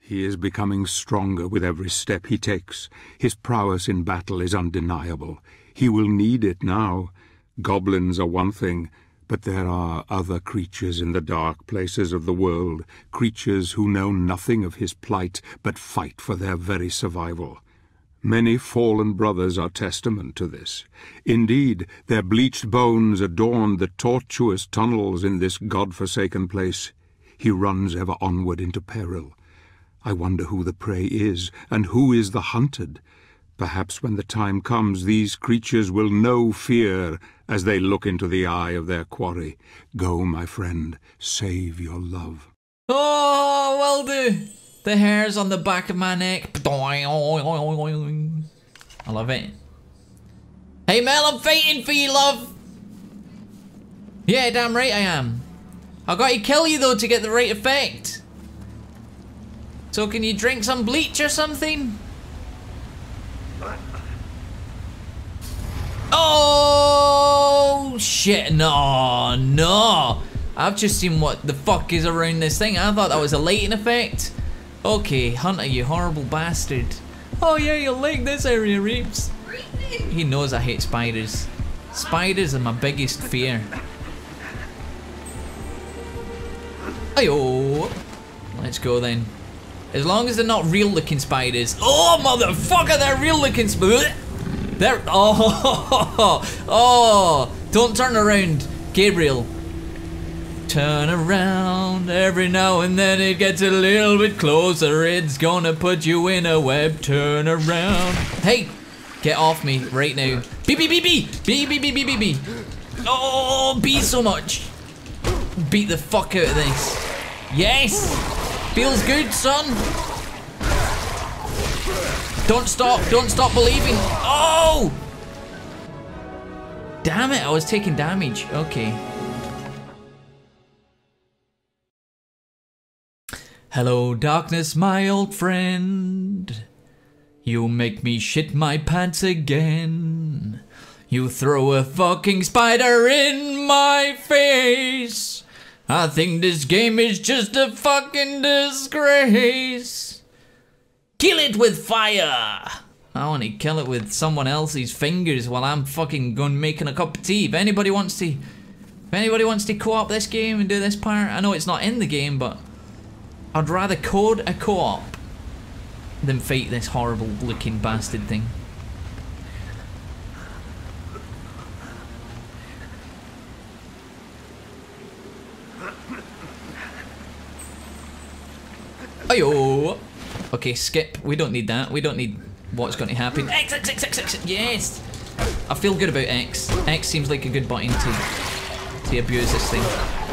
He is becoming stronger with every step he takes. His prowess in battle is undeniable. He will need it now. Goblins are one thing, but there are other creatures in the dark places of the world, creatures who know nothing of his plight, but fight for their very survival. Many fallen brothers are testament to this. Indeed, their bleached bones adorn the tortuous tunnels in this god-forsaken place. He runs ever onward into peril. I wonder who the prey is, and who is the hunted. Perhaps when the time comes, these creatures will know fear as they look into the eye of their quarry. Go, my friend, save your love. Oh, will do. The hairs on the back of my neck. I love it. Hey Mel, I'm fighting for you, love. Yeah, damn right I am. I got to kill you though to get the right effect. So can you drink some bleach or something? Oh shit, no. I've just seen what the fuck is around this thing. I thought that was a lighting effect. Okay, Hunter, you horrible bastard. Oh yeah, you'll like this area, Reeps. He knows I hate spiders. Spiders are my biggest fear. Ayo. Let's go then. As long as they're not real looking spiders. Oh motherfucker, they're real looking spiders. They're oh, don't turn around, Gabriel. Turn around, every now and then it gets a little bit closer. It's gonna put you in a web. Turn around. Hey, get off me right now. Bee. Oh, bee so much. Beat the fuck out of this. Yes, feels good, son. Don't stop believing. Oh! Damn it, I was taking damage. Okay. Hello, darkness, my old friend. You make me shit my pants again. You throw a fucking spider in my face. I think this game is just a fucking disgrace. Kill it with fire! I want to kill it with someone else's fingers while I'm fucking going making a cup of tea. If anybody wants to co-op this game and do this part, I know it's not in the game, but I'd rather code a co-op than fight this horrible looking bastard thing. Ayo! Okay, skip. We don't need that. We don't need what's going to happen. X. Yes! I feel good about X. X seems like a good button to abuse this thing.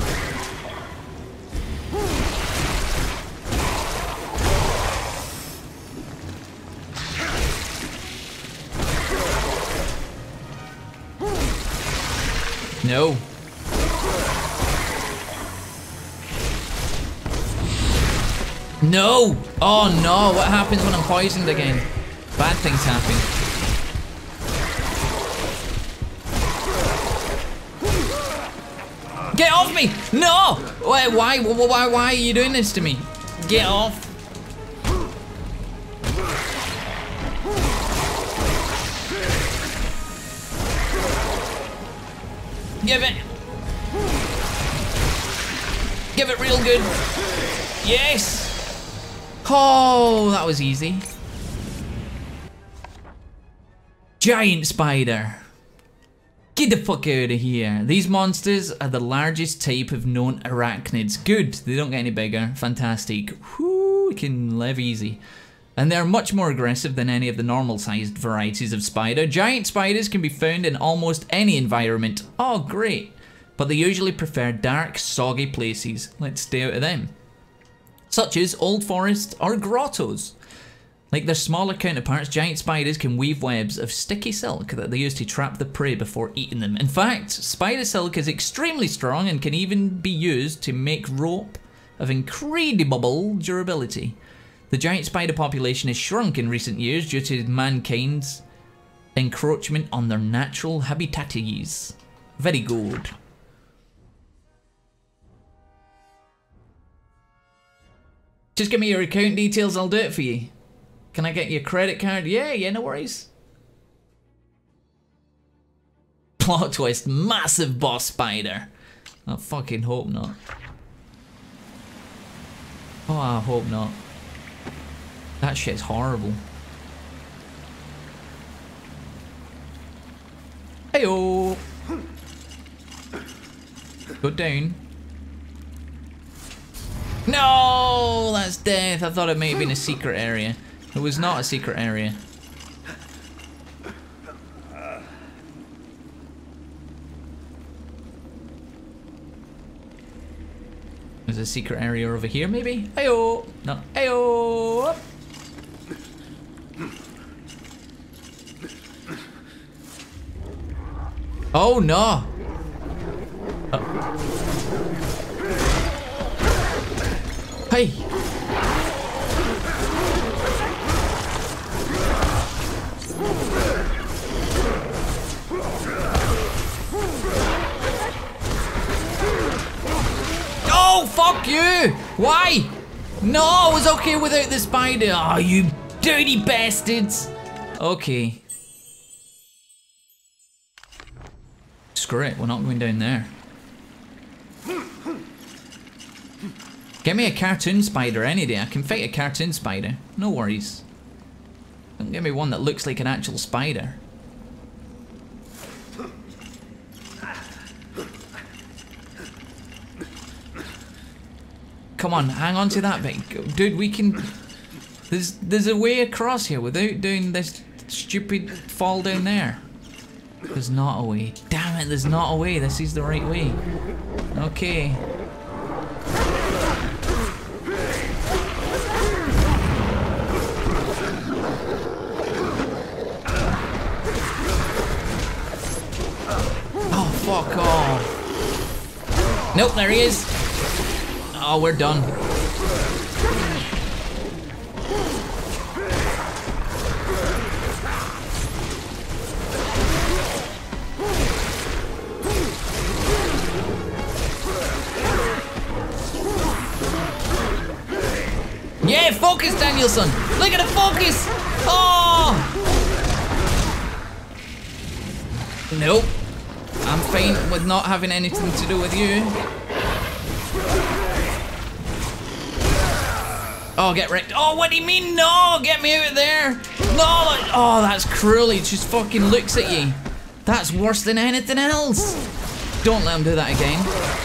No. No! Oh no, what happens when I'm poisoned again? Bad things happen. Get off me! No! Why are you doing this to me? Get off. Give it real good. Yes! Oh, that was easy. Giant spider. Get the fuck out of here. These monsters are the largest type of known arachnids. Good, they don't get any bigger. Fantastic. Whoo, we can live easy. And they're much more aggressive than any of the normal sized varieties of spider. Giant spiders can be found in almost any environment. Oh, great. But they usually prefer dark, soggy places. Let's stay out of them. Such as old forests or grottos. Like their smaller counterparts, giant spiders can weave webs of sticky silk that they use to trap the prey before eating them. In fact, spider silk is extremely strong and can even be used to make rope of incredible durability. The giant spider population has shrunk in recent years due to mankind's encroachment on their natural habitats. Very good. Just give me your account details, I'll do it for you. Can I get your credit card? Yeah, no worries. Plot twist, massive boss spider. I fucking hope not. Oh, I hope not. That shit's horrible. Heyo! Go down. No! That's death. I thought it might have been a secret area. It was not a secret area. There's a secret area over here, maybe? Heyo! No. Heyo! Oh no! Hey! Oh, fuck you! Why? No, I was okay without the spider. Oh, you dirty bastards! Okay. Screw it, we're not going down there. Get me a cartoon spider any day. I can fight a cartoon spider. No worries. Don't give me one that looks like an actual spider. Come on, hang on to that bit. Dude, we can... There's a way across here without doing this stupid fall down there. There's not a way. Damn it, there's not a way. This is the right way. Okay. Oh, fuck off. Nope, there he is. Oh, we're done. Yeah, focus, Danielson! Look at the focus! Oh! Nope. I'm fine with not having anything to do with you. Oh, get wrecked. Oh, what do you mean? No! Get me out of there! No! Oh, that's cruel. He just fucking looks at you. That's worse than anything else. Don't let him do that again.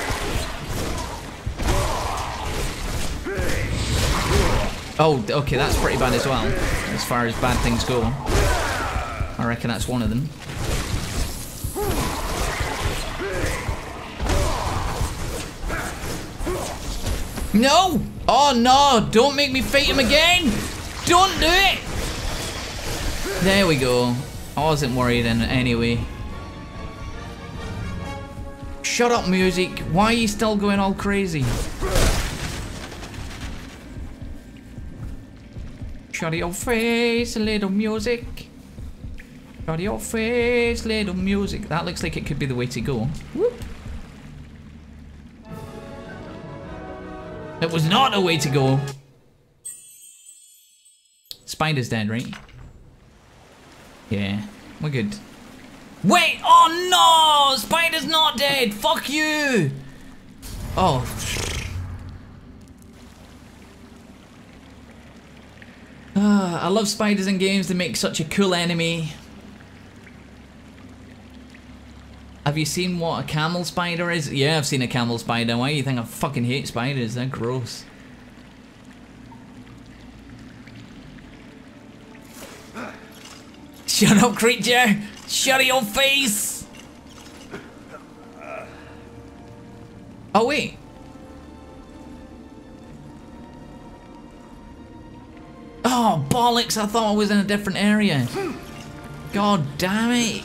Oh, okay, that's pretty bad as well, as far as bad things go. I reckon that's one of them. No! Oh no! Don't make me fight him again! Don't do it! There we go. I wasn't worried anyway. Shut up, music. Why are you still going all crazy? Shut your face, little music. Shut your face, little music. That looks like it could be the way to go. Whoop. It was not a way to go. Spider's dead, right? Yeah, we're good. Wait! Oh no! Spider's not dead! Fuck you! Oh. I love spiders in games. They make such a cool enemy. Have you seen what a camel spider is? Yeah, I've seen a camel spider. Why do you think I fucking hate spiders? They're gross. Shut up, creature! Shut your face! Oh, wait. Oh, bollocks! I thought I was in a different area. God damn it.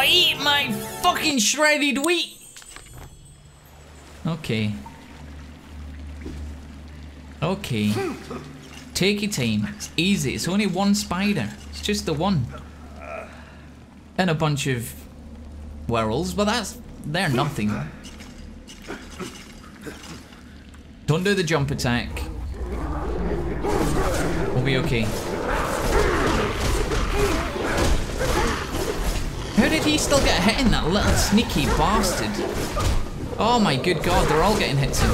eat my fucking shredded wheat! Okay. Okay. Take your time. It's easy. It's only one spider. It's just the one. And a bunch of werewolves, but they're nothing. Don't do the jump attack. We'll be okay. How did he still get hit in, that little sneaky bastard? Oh my good god, they're all getting hits in.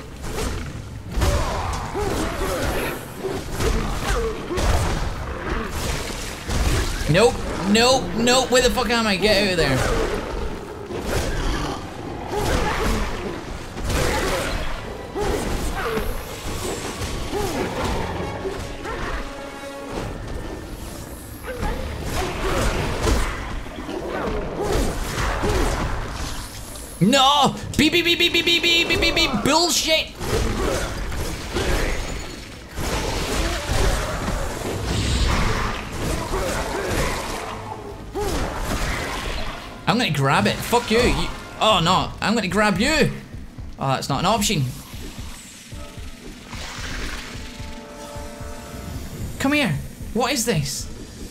Nope, nope, nope, where the fuck am I? Get out of there. No! Beep beep beep beep beep beep beep beep beep beep bullshit! I'm gonna grab it. Fuck you. Oh no, I'm gonna grab you. Oh, that's not an option. Come here. What is this?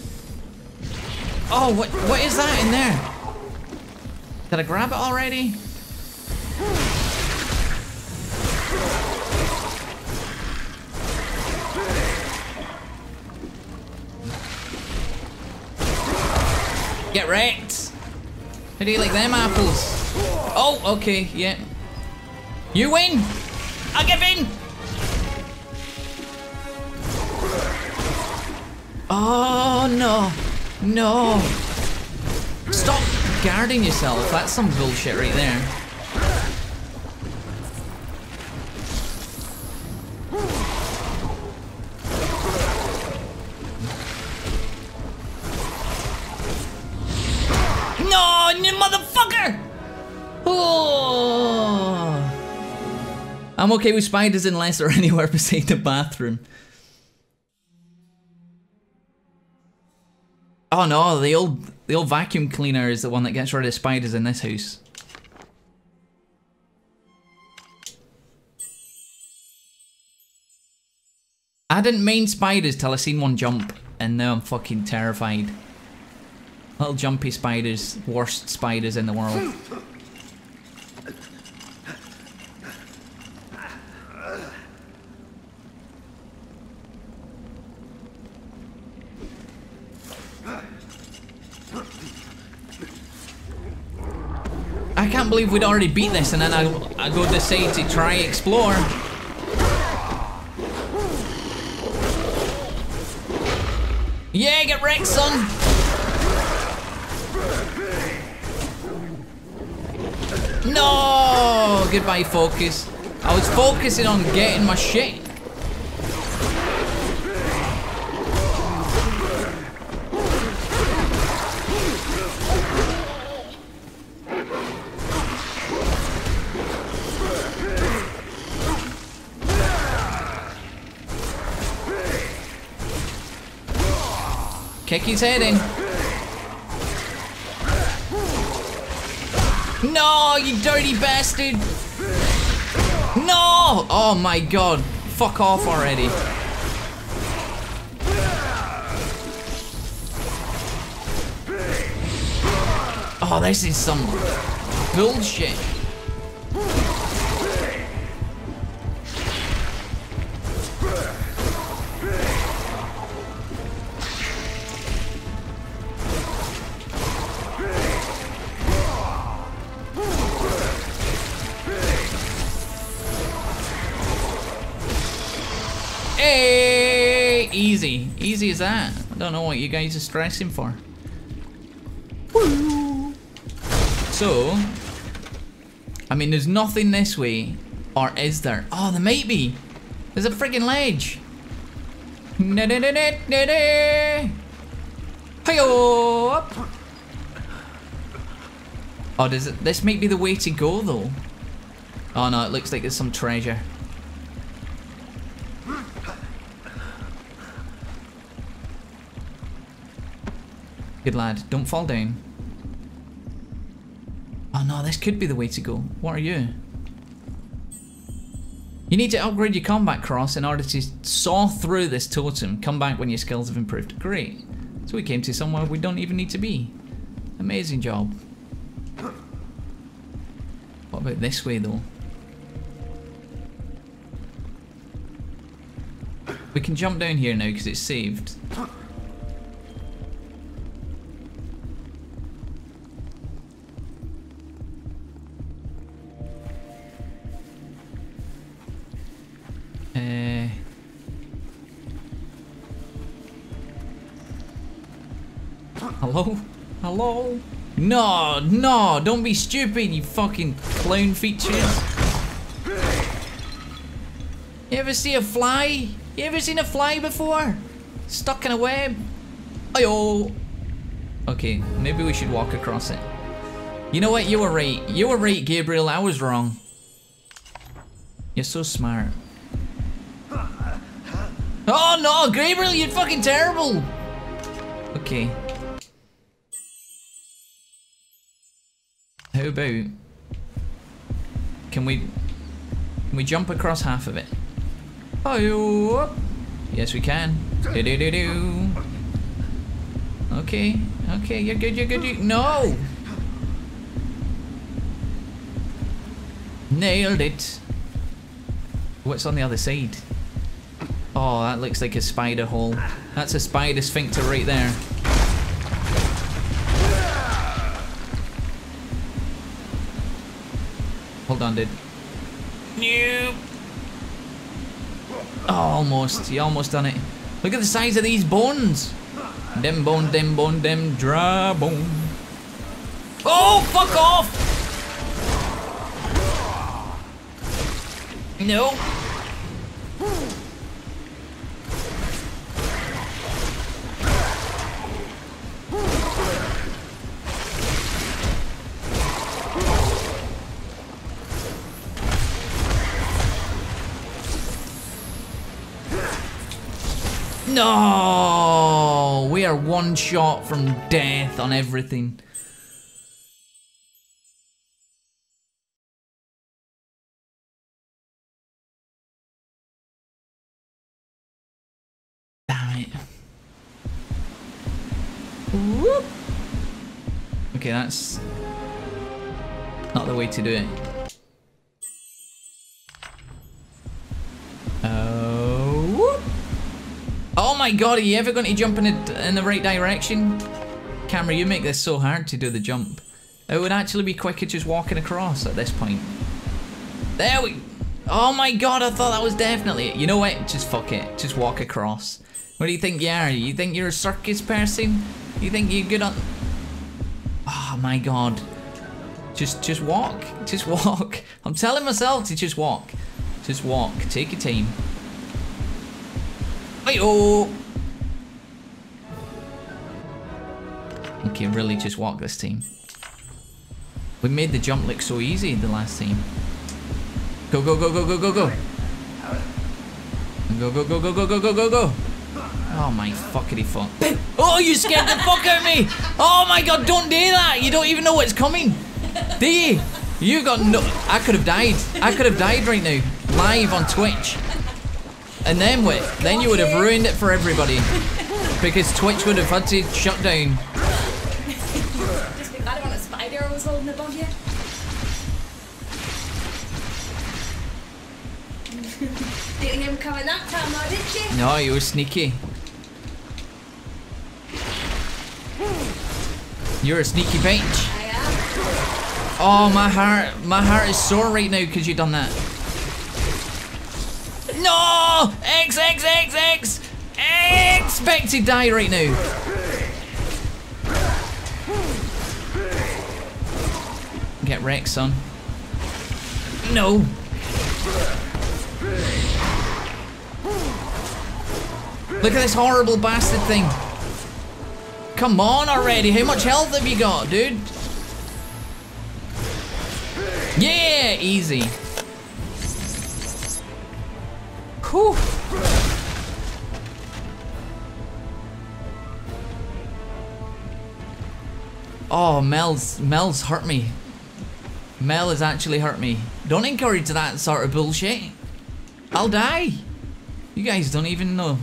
Oh, what is that in there? Did I grab it already? Get wrecked. How do you like them apples? Oh, okay, yeah. You win. I give in. Oh no, no. Stop guarding yourself. That's some bullshit right there. No, you motherfucker! Oh. I'm okay with spiders unless they're anywhere beside the bathroom. Oh no, the old vacuum cleaner is the one that gets rid of spiders in this house. I didn't mind spiders till I seen one jump, and now I'm fucking terrified. Little jumpy spiders, worst spiders in the world. I can't believe we'd already beat this and then I go decide to try explore. Yeah, get wrecked, son! No! Goodbye, focus. I was focusing on getting my shit. Kick his head in. No, you dirty bastard! No! Oh my god. Fuck off already. Oh, this is some bullshit. Hey, easy. Easy as that. I don't know what you guys are stressing for. Woo. So, I mean, there's nothing this way, or is there? Oh, there might be. There's a friggin' ledge. Hi-yo! Up. Oh, does it? This might be the way to go, though. Oh no, it looks like there's some treasure. Good lad, don't fall down. Oh no, this could be the way to go. What are you? You need to upgrade your combat cross in order to saw through this totem. Come back when your skills have improved. Great. So we came to somewhere we don't even need to be. Amazing job. What about this way though? We can jump down here now because it's saved. Hello? Hello? No, no, don't be stupid, you fucking clown features. You ever see a fly? You ever seen a fly before? Stuck in a web? Ayo. Okay, maybe we should walk across it. You know what? You were right. You were right, Gabriel. I was wrong. You're so smart. Oh no, Gabriel, you're fucking terrible. Okay. How about... Can we jump across half of it? Oh, yes we can. Do-do-do-do. Okay, okay, you're good, you're good, no! Nailed it. What's on the other side? Oh, that looks like a spider hole. That's a spider sphincter right there. Hold on, dude. Nope. Oh, almost. You almost done it. Look at the size of these bones. Them bone, them dry bone. Oh, fuck off! No. No, we are one shot from death on everything. Damn it. Whoop. Okay, that's not the way to do it. Oh my god, are you ever going to jump in the right direction? Camera, you make this so hard to do the jump. It would actually be quicker just walking across at this point. There we... Oh my god, I thought that was definitely it. You know what? Just fuck it. Just walk across. What do you think you are? You think you're a circus person? You think you're good on... Oh my god. Just walk. Just walk. I'm telling myself to just walk. Just walk. Take your time. Hey-oh! Okay, really just walk this time. We made the jump look so easy the last time. Go, go, go, go, go, go, go! Go, go, go, go, go, go, go, go, go! Oh my fuckity fuck. Oh, you scared the fuck out of me! Oh my god, don't do that! You don't even know what's coming! Do you? You got no... I could have died. I could have died right now. Live on Twitch. And then what? Then you would have ruined it for everybody. Because Twitch would have had to shut down. Just be glad when a spider was holding above you. Didn't hear him coming that time, though, did you? No, you were sneaky. You're a sneaky bitch. I am. Oh, my heart is sore right now because you done that. No! X! Expect to die right now. Get wrecked, son. No. Look at this horrible bastard thing. Come on already. How much health have you got, dude? Yeah, easy. Whew. Oh, Mel's hurt me. Mel has actually hurt me. Don't encourage that sort of bullshit. I'll die. You guys don't even know.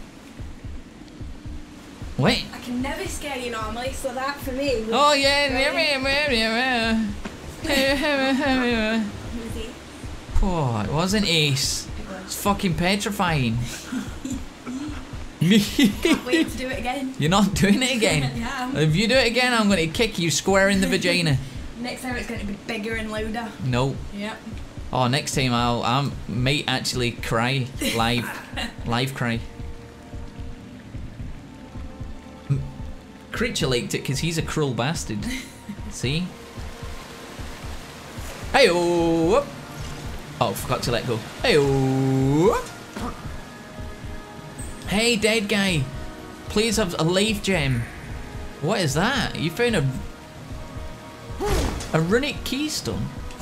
Wait. I can never scare you normally, so that for me was Oh yeah. Oh, it wasn't Ace. It's fucking petrifying. Can't wait to do it again. You're not doing it again. Yeah. If you do it again, I'm going to kick you square in the vagina. Next time it's going to be bigger and louder. No. Yep. Oh, next time I might actually cry live. Live cry. Creature liked it because he's a cruel bastard. See? Hey-oh! Oh, forgot to let go. Hey-oh! Hey, dead guy. Please have a life gem. What is that? You found a runic keystone.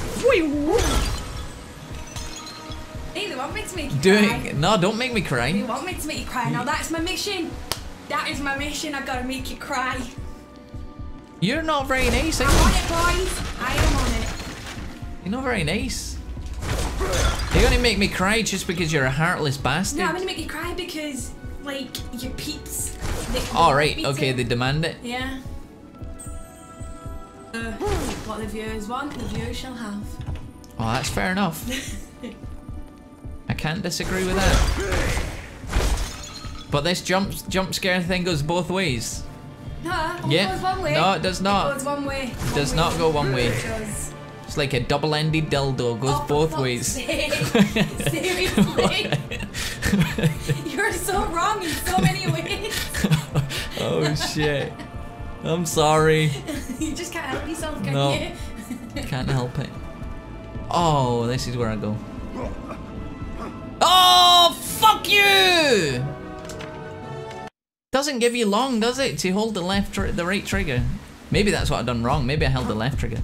Hey, they want me to make you cry. No, don't make me cry. They want me to make you cry. Now that's my mission. That is my mission. I've got to make you cry. You're not very nice, I'm on it, boys. I am on it. You're not very nice. You're gonna make me cry just because you're a heartless bastard? No, I'm gonna make you cry because, like, your peeps. Alright, okay, they demand it. Yeah. What the viewers want, the viewers shall have. Oh, that's fair enough. I can't disagree with that. But this jump scare thing goes both ways. No, it goes one way. No, it does not. It goes one way. It does not go one way. It does. It's like a double-ended dildo, goes both ways. Seriously? You're so wrong in so many ways. Oh shit. I'm sorry. You just can't help yourself, can No. you? Can't help it. Oh, this is where I go. Oh, fuck you! Doesn't give you long, does it, to hold the right trigger? Maybe that's what I've done wrong. Maybe I held the left trigger.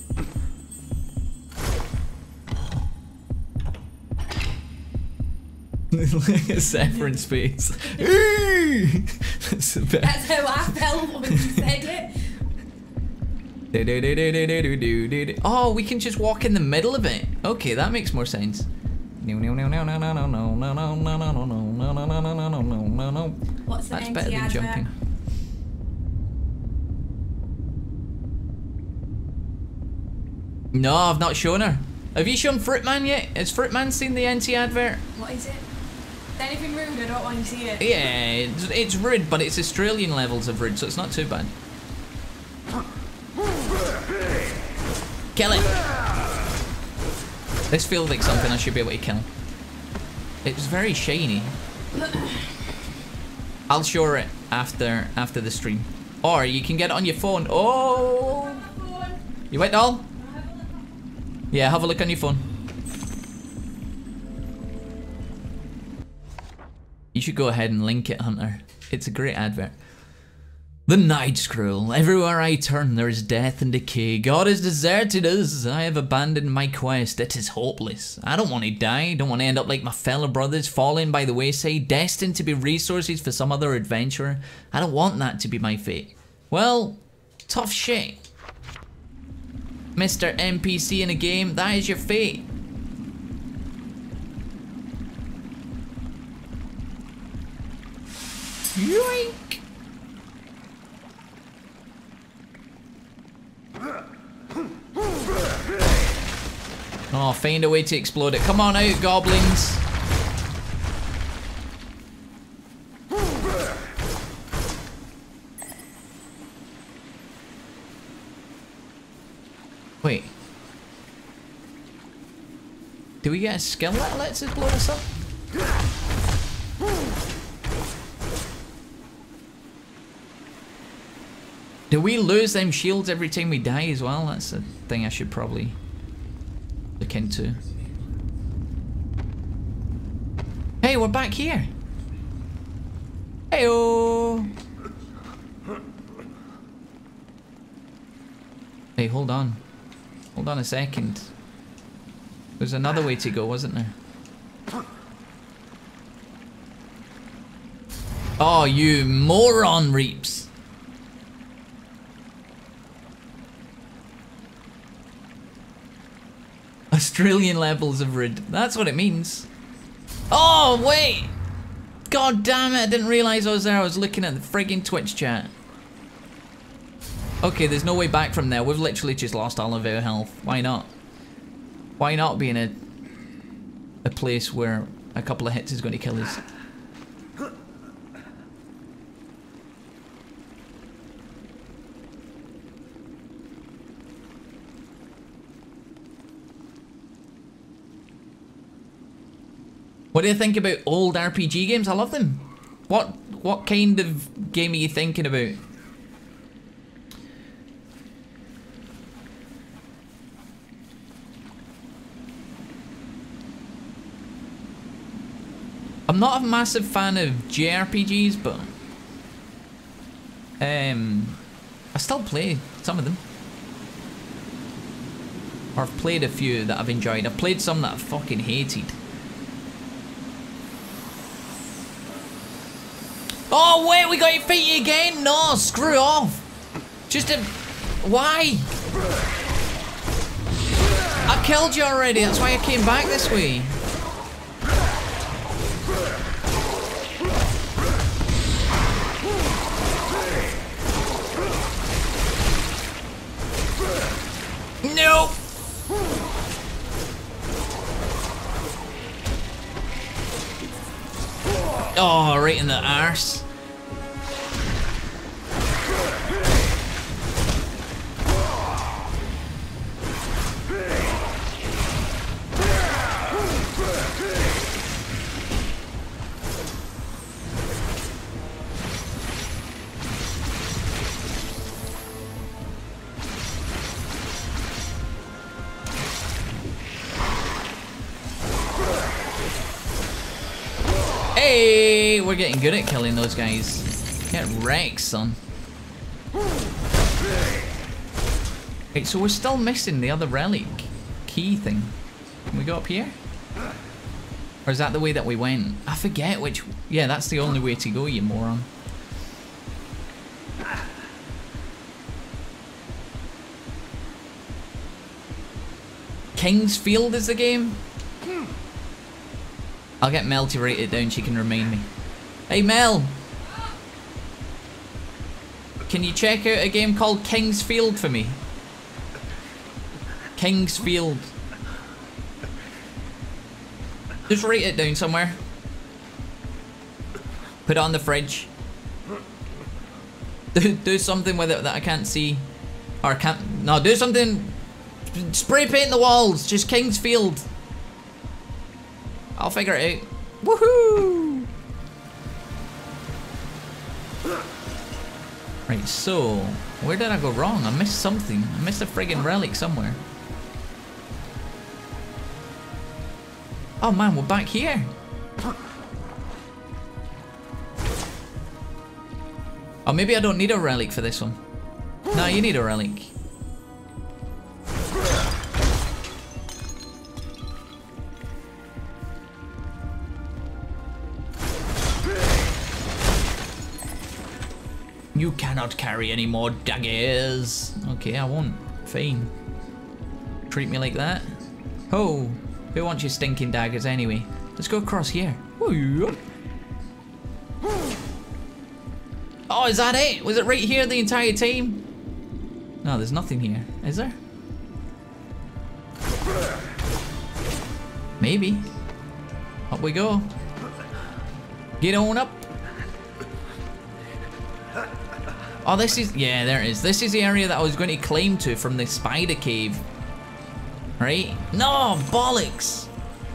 Severance face. That's the best. That's how I felt when you said it. Oh, we can just walk in the middle of it. Okay, that makes more sense. What's the That's better than jumping. No, I've not shown her. Have you shown Fruitman yet? Has Fruitman seen the NT advert? What is it? Is anything rude? I don't want to see it. Yeah, it's rude, but it's Australian levels of rude, so it's not too bad. Kill it! This feels like something I should be able to kill. It's very shiny. I'll show her it after the stream. Or you can get it on your phone. Oh! You went all? Yeah, have a look on your phone. You should go ahead and link it, Hunter. It's a great advert. The night scroll. Everywhere I turn there is death and decay. God has deserted us. I have abandoned my quest. It is hopeless. I don't want to die. Don't want to end up like my fellow brothers, falling by the wayside, destined to be resources for some other adventurer. I don't want that to be my fate. Well, tough shit. Mr. NPC in a game, that is your fate. Yoink! Oh, find a way to explode it. Come on out, goblins. Wait. Do we get a skill that lets us blow this up? Do we lose them shields every time we die as well? That's a thing I should probably look into. Hey, we're back here. Heyo. Hey, hold on. Hold on a second. There's another way to go, wasn't there? Oh, you moron, Reaps. Australian levels of rid. That's what it means. Oh, wait! God damn it, I didn't realise I was there. I was looking at the frigging Twitch chat. Okay, there's no way back from there. We've literally just lost all of our health. Why not? Why not be in a place where a couple of hits is going to kill us? What do you think about old RPG games? I love them. What kind of game are you thinking about? I'm not a massive fan of JRPGs, but I still play some of them. Or I've played a few that I've enjoyed. I've played some that I fucking hated. Oh wait, we got your feet again? No, screw off. Just a... Why? I killed you already, that's why I came back this way. No. Oh, right in the arse. Hey, we're getting good at killing those guys. Get wrecked, son. Wait, so we're still missing the other relic key thing. Can we go up here? Or is that the way that we went? I forget which... Yeah, that's the only way to go, you moron. King's Field is the game? I'll get Mel to write it down, she can remind me. Hey Mel! Can you check out a game called King's Field for me? King's Field. Just write it down somewhere. Put it on the fridge. Do something with it that I can't see. Or can't... No, do something... Spray paint the walls! Just King's Field. I'll figure it out. Woohoo! Right, so where did I go wrong? I missed something. I missed a friggin' relic somewhere. Oh man, we're back here. Oh, maybe I don't need a relic for this one. No, you need a relic. You cannot carry any more daggers. Okay, I won't. Fine. Treat me like that. Oh, who wants your stinking daggers anyway? Let's go across here. Oh, is that it? Was it right here the entire time? No, there's nothing here. Is there? Maybe. Up we go. Get on up. Oh, this is... Yeah, there it is. This is the area that I was going to climb to from the spider cave. Right? No, bollocks!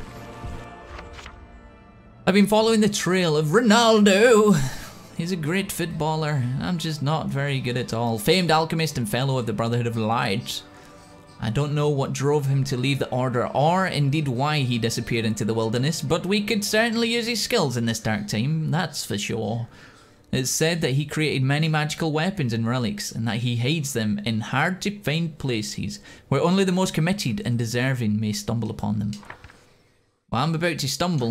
I've been following the trail of Ronaldo. He's a great footballer. I'm just not very good at all. Famed alchemist and fellow of the Brotherhood of Light. I don't know what drove him to leave the order or indeed why he disappeared into the wilderness, but we could certainly use his skills in this dark time, that's for sure. It's said that he created many magical weapons and relics, and that he hides them in hard-to-find places, where only the most committed and deserving may stumble upon them. Well, I'm about to stumble.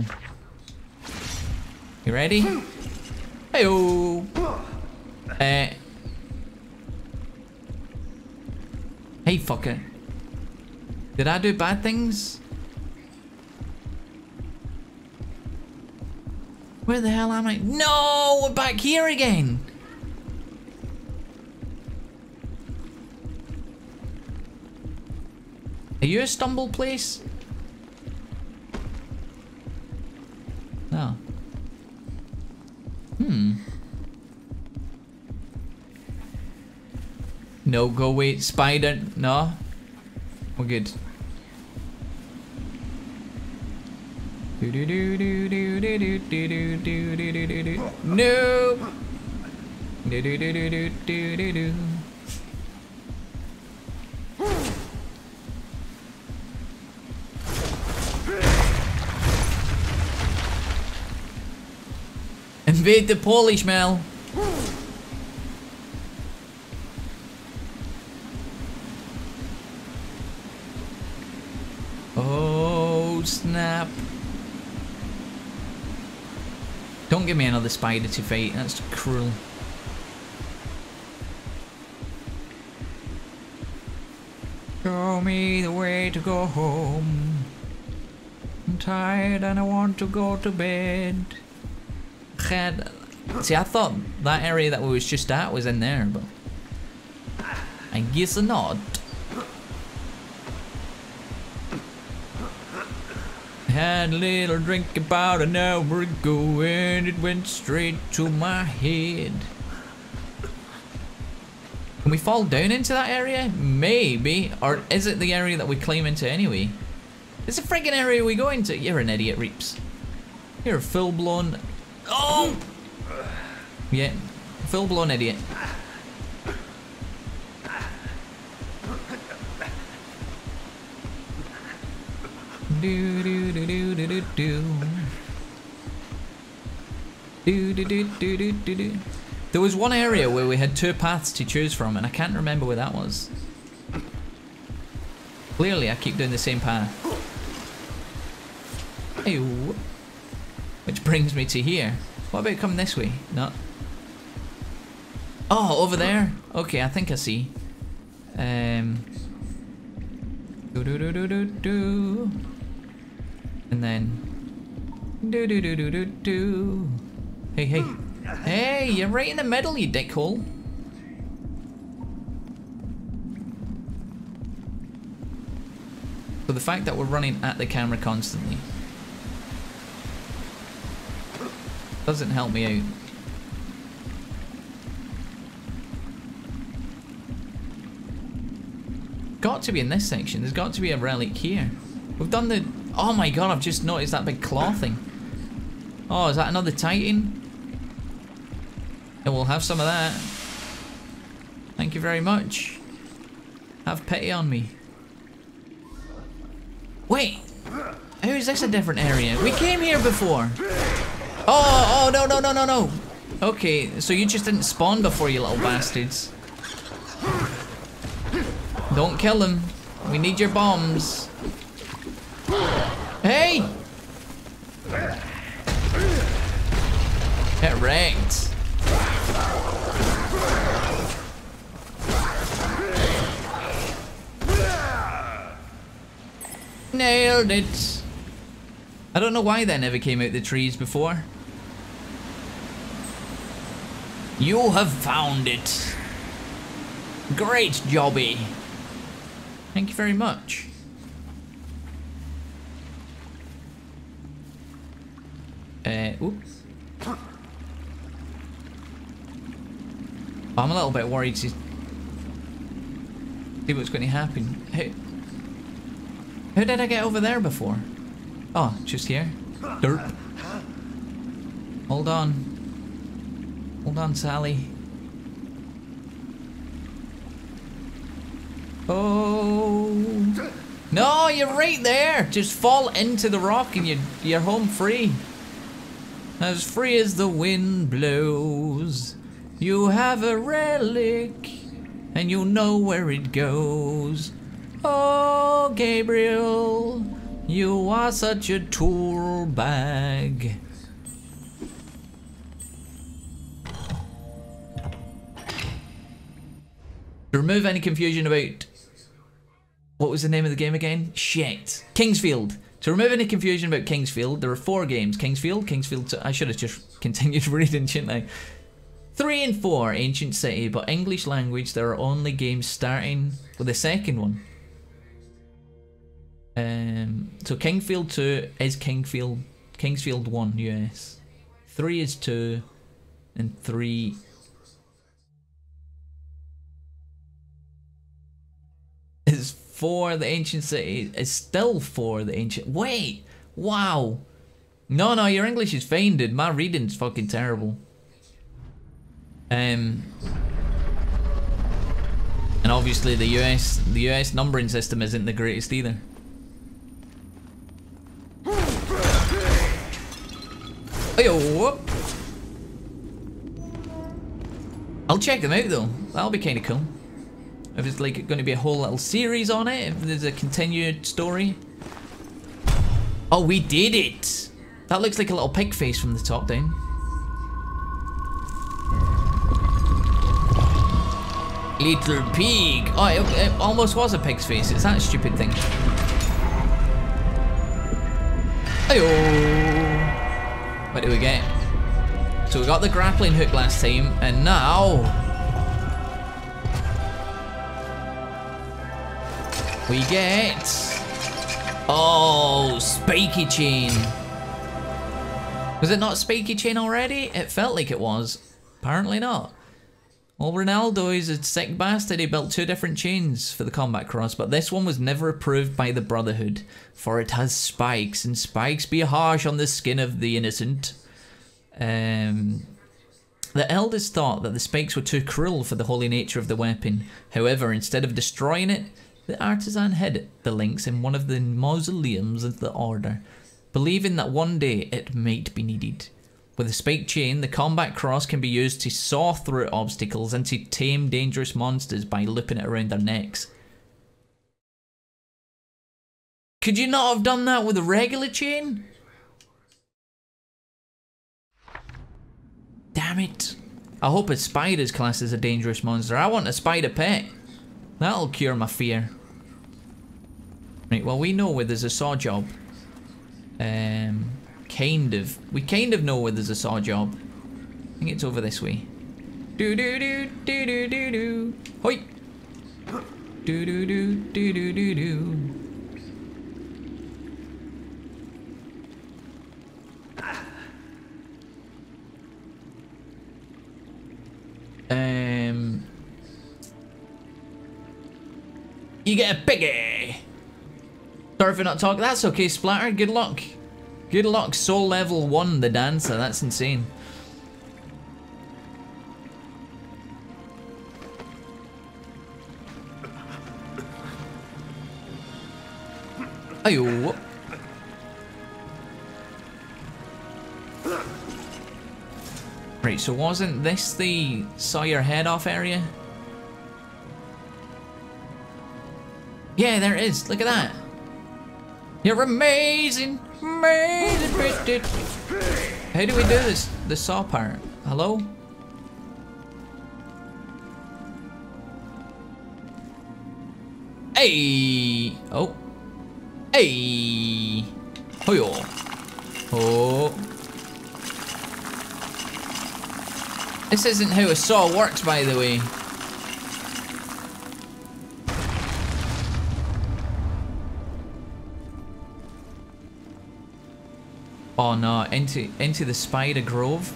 You ready? Hey-oh! Hey, fucker. Did I do bad things? Where the hell am I? No, we're back here again. Are you a stumble place? No. No, go away, spider. No. We're good. No. Invade the Polish Mel. Oh snap. Don't give me another spider to fight, that's cruel. Show me the way to go home. I'm tired and I want to go to bed. See, I thought that area that we was just at was in there, but I guess not. Had a little drink about an hour ago and it went straight to my head. Can we fall down into that area? Maybe. Or is it the area that we climb into anyway? It's a friggin' area we go into. You're an idiot, Reaps. You're a full-blown... Oh! Yeah, full-blown idiot. Do do do do do do do. Do do do do do do do. There was one area where we had two paths to choose from, and I can't remember where that was. Clearly, I keep doing the same path. Ew. Which brings me to here. What about coming this way? No. Oh, over there. Okay, I think I see. Do do do do do do. And then do do do do do do. Hey, hey. Hey, you're right in the middle, you dickhole. So the fact that we're running at the camera constantly doesn't help me out. Got to be in this section. There's got to be a relic here. We've done the... Oh my god, I've just noticed that big claw thing. Oh, is that another Titan? Yeah, we'll have some of that. Thank you very much. Have pity on me. Wait! How is this a different area? We came here before! Oh, no, no, no, no, no! Okay, so you just didn't spawn before, you little bastards. Don't kill them. We need your bombs. Hey! Get wrecked. Nailed it. I don't know why that never came out the trees before. You have found it. Great jobby. Thank you very much. Oops. I'm a little bit worried to see what's going to happen. How did I get over there before? Oh, just here. Derp. Hold on. Hold on, Sally. Oh. No, you're right there. Just fall into the rock and you're home free. As free as the wind blows. You have a relic and you know where it goes. Oh, Gabriel, you are such a tool bag. To remove any confusion about What was the name of the game again? Shit. Kingsfield. To remove any confusion about Kingsfield, there are 4 games. Kingsfield 2. I should have just continued reading, shouldn't I? 3 and 4, Ancient City, but English language, there are only games starting with the second one. So Kingsfield 2 is Kingsfield 1 US. 3 is 2, and 3 is 4. The Ancient City is still 4. The Ancient. Wait, wow. No, your English is fine, dude. My reading's fucking terrible. And obviously the US numbering system isn't the greatest either. Ayo. I'll check them out though. That'll be kind of cool. If it's like going to be a whole little series on it, if there's a continued story. Oh, we did it! That looks like a little pig face from the top down. Little pig. Oh, it almost was a pig's face. It's that stupid thing. Ayo. What do we get? So we got the grappling hook last time, and now we get, oh, spiky chain. Was it not spiky chain already? It felt like it was. Apparently not. Well, Ronaldo is a sick bastard. He built 2 different chains for the combat cross, but this one was never approved by the Brotherhood, for it has spikes, and spikes be harsh on the skin of the innocent. The elders thought that the spikes were too cruel for the holy nature of the weapon. However, instead of destroying it, the artisan hid the links in one of the mausoleums of the order, believing that one day it might be needed. With a spike chain, the combat cross can be used to saw through obstacles and to tame dangerous monsters by looping it around their necks. Could you not have done that with a regular chain? Damn it. I hope a spider's classed as a dangerous monster. I want a spider pet. That'll cure my fear. Right, well, we know where there's a saw job. We kind of know where there's a saw job. I think it's over this way. Do do do do do do do. Hoi. Do do do do do do do. You get a piggy. Sorry for not talking. That's okay, Splatter. Good luck. Good luck, soul level 1, the dancer. That's insane. Ayo. Right, so wasn't this the saw your head off area? Yeah, there it is. Look at that. You're amazing. Amazing. How do we do this? The saw part. Hello? Hey. Oh. Hey. Hoyo. Oh. This isn't how a saw works, by the way. Oh no, into the spider grove.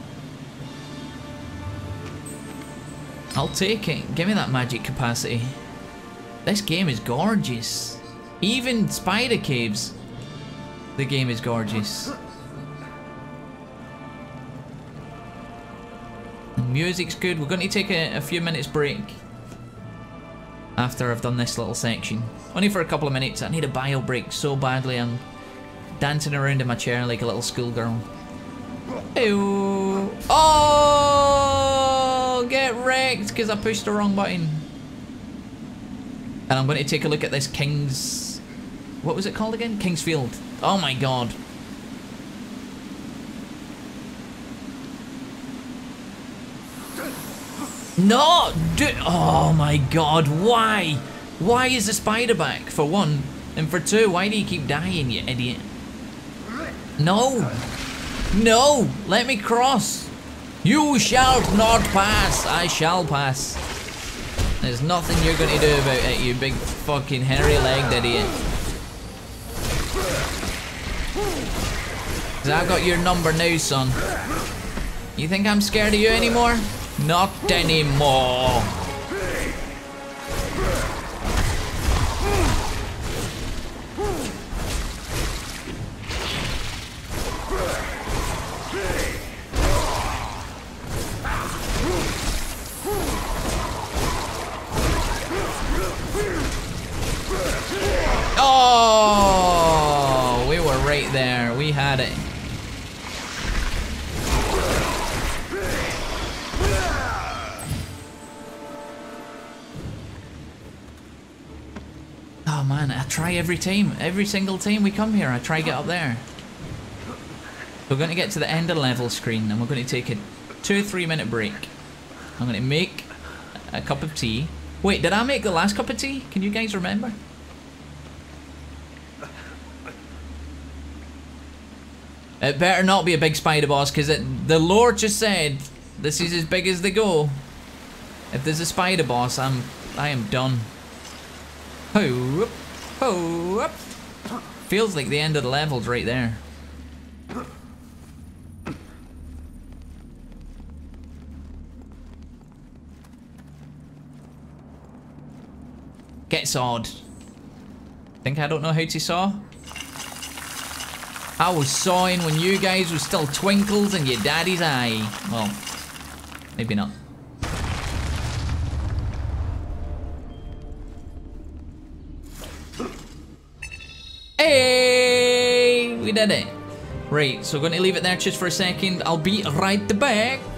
I'll take it. Give me that magic capacity. This game is gorgeous. Even spider caves. The game is gorgeous. The music's good. We're going to take a few minutes break after I've done this little section. Only for a couple of minutes. I need a bio break so badly. I'm dancing around in my chair like a little schoolgirl. Ew. Oh, get wrecked because I pushed the wrong button. And I'm going to take a look at this King's... What was it called again? Kingsfield. Oh my god. No! Oh my god, why? Why is the spider back, for one? And for two, why do you keep dying, you idiot? No! No! Let me cross! You shall not pass! I shall pass. There's nothing you're gonna do about it, you big fucking hairy-legged idiot. 'Cause I've got your number now, son. You think I'm scared of you anymore? Not anymore. Oh, we were right there. We had it. Oh man, I try every time. Every single time we come here, I try get up there. We're going to get to the end of the level screen and we're going to take a 2-3 minute break. I'm going to make a cup of tea. Wait, did I make the last cup of tea? Can you guys remember? It better not be a big spider boss, because the lore just said this is as big as they go. If there's a spider boss, I am done. Ho, ho, up. Feels like the end of the level's right there. Get sawed. Think I don't know how to saw? I was sawing when you guys were still twinkles in your daddy's eye. Well, maybe not. Hey, we did it. Right, so we're going to leave it there just for a second. I'll be right back.